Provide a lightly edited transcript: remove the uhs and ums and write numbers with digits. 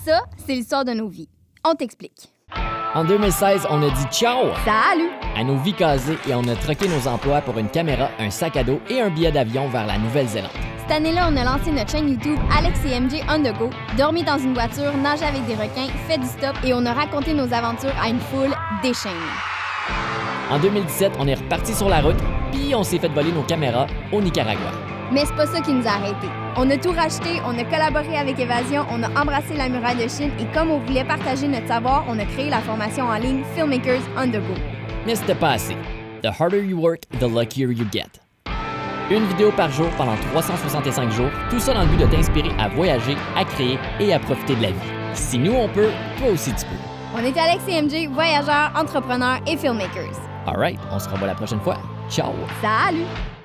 Ça, c'est l'histoire de nos vies. On t'explique. En 2016, on a dit ciao Salut! à nos vies casées et on a troqué nos emplois pour une caméra, un sac à dos et un billet d'avion vers la Nouvelle-Zélande. Cette année-là, on a lancé notre chaîne YouTube Alex et MJ on the go, dormi dans une voiture, nagé avec des requins, fait du stop et on a raconté nos aventures à une foule déchaînée. En 2017, on est reparti sur la route, puis on s'est fait voler nos caméras au Nicaragua. Mais c'est pas ça qui nous a arrêtés. On a tout racheté, on a collaboré avec Évasion, on a embrassé la muraille de Chine et comme on voulait partager notre savoir, on a créé la formation en ligne Filmmakers on the go. Mais c'était pas assez. The harder you work, the luckier you get. Une vidéo par jour pendant 365 jours, tout ça dans le but de t'inspirer à voyager, à créer et à profiter de la vie. Si nous on peut, toi aussi tu peux. On est Alex et MJ, voyageurs, entrepreneurs et filmmakers. Alright, on se revoit la prochaine fois. Ciao! Salut!